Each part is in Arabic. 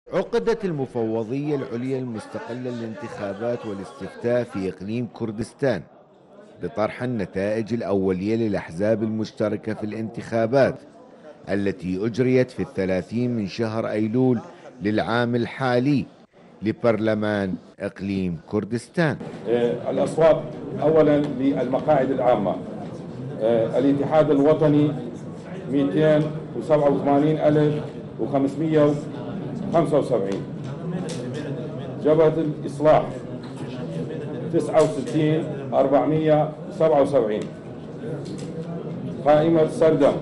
عقدت المفوضية العليا المستقلة للانتخابات والاستفتاء في إقليم كردستان بطرح النتائج الأولية للأحزاب المشتركة في الانتخابات التي أجريت في 30 من شهر أيلول للعام الحالي لبرلمان إقليم كردستان. الأصوات أولا للمقاعد العامة، الاتحاد الوطني 287,575، جبهة الإصلاح 69,477، قائمة سردم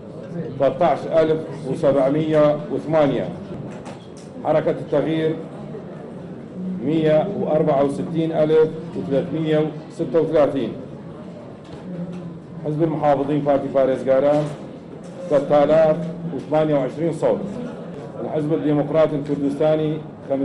13,708، حركة التغيير 164,336، حزب المحافظين فاتي فارس قاران 3028 صوت، الحزب الديمقراطي الكردستاني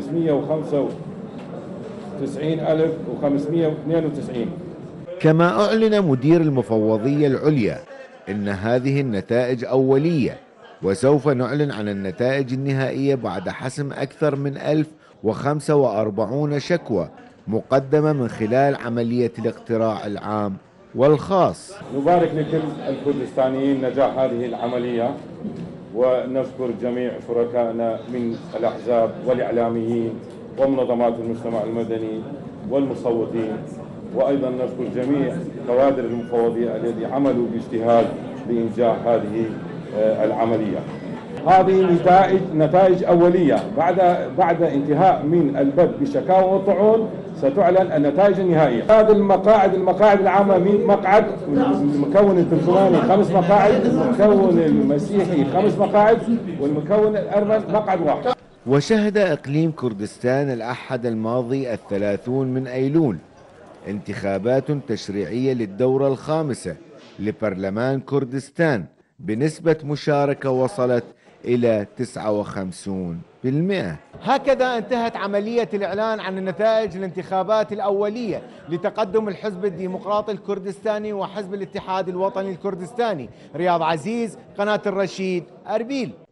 595,592. كما أعلن مدير المفوضية العليا إن هذه النتائج أولية، وسوف نعلن عن النتائج النهائية بعد حسم أكثر من 1045 شكوى مقدمة من خلال عملية الاقتراع العام والخاص. نبارك لكل الكردستانيين نجاح هذه العملية، ونشكر جميع شركائنا من الأحزاب والإعلاميين ومنظمات المجتمع المدني والمصوتين، وأيضا نشكر جميع كوادر المفوضية الذين عملوا باجتهاد لإنجاح هذه العملية. هذه نتائج أولية، بعد انتهاء من البدء بالشكاوى والطعون ستعلن النتائج النهائية. هذه المقاعد العامة من مقعد، المكون التركماني 5 مقاعد، المكون المسيحي 5 مقاعد، والمكون الأرمن مقعد واحد. وشهد إقليم كردستان الأحد الماضي 30 من أيلول انتخابات تشريعية للدورة الخامسة لبرلمان كردستان بنسبة مشاركة وصلت إلى 59%. هكذا انتهت عملية الإعلان عن النتائج الانتخابات الأولية لتقدم الحزب الديمقراطي الكردستاني وحزب الاتحاد الوطني الكردستاني. رياض عزيز، قناة الرشيد، أربيل.